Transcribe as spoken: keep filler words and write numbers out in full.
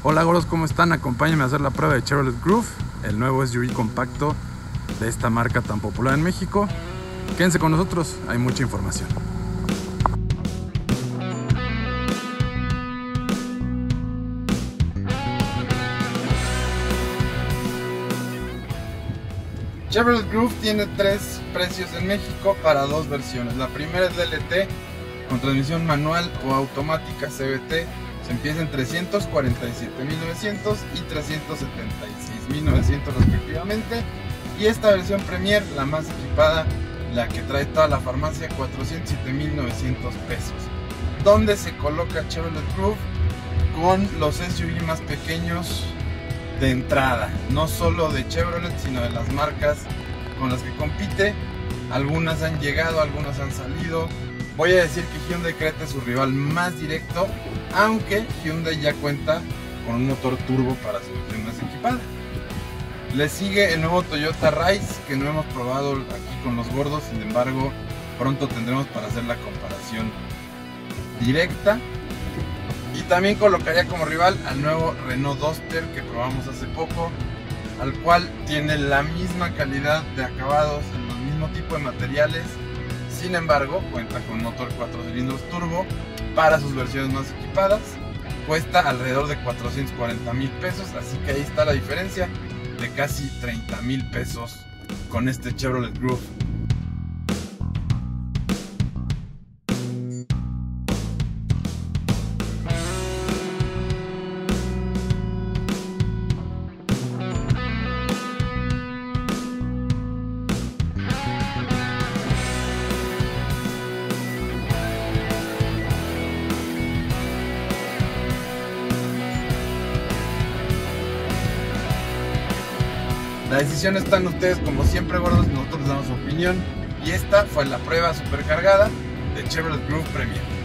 Hola gordos, ¿cómo están? Acompáñenme a hacer la prueba de Chevrolet Groove, el nuevo S U V compacto de esta marca tan popular en México. Quédense con nosotros, hay mucha información. Chevrolet Groove tiene tres precios en México para dos versiones. La primera es D L T con transmisión manual o automática C V T. Se empieza en trescientos cuarenta y siete mil novecientos y trescientos setenta y seis mil novecientos respectivamente. Y esta versión Premier, la más equipada, la que trae toda la farmacia, cuatrocientos siete mil novecientos pesos. ¿Dónde se coloca Chevrolet Groove? Con los S U V más pequeños de entrada, no solo de Chevrolet, sino de las marcas con las que compite. Algunas han llegado, algunas han salido. Voy a decir que Hyundai Creta es su rival más directo, aunque Hyundai ya cuenta con un motor turbo para su versión más equipada. Le sigue el nuevo Toyota Rise, que no hemos probado aquí con los gordos, sin embargo pronto tendremos para hacer la comparación directa. Y también colocaría como rival al nuevo Renault Duster que probamos hace poco, al cual tiene la misma calidad de acabados, el mismo tipo de materiales. Sin embargo, cuenta con motor cuatro cilindros turbo para sus versiones más equipadas. Cuesta alrededor de cuatrocientos cuarenta mil pesos, así que ahí está la diferencia de casi treinta mil pesos con este Chevrolet Groove. La decisión está en ustedes, como siempre gordos, nosotros les damos opinión y esta fue la prueba supercargada de Chevrolet Groove Premier.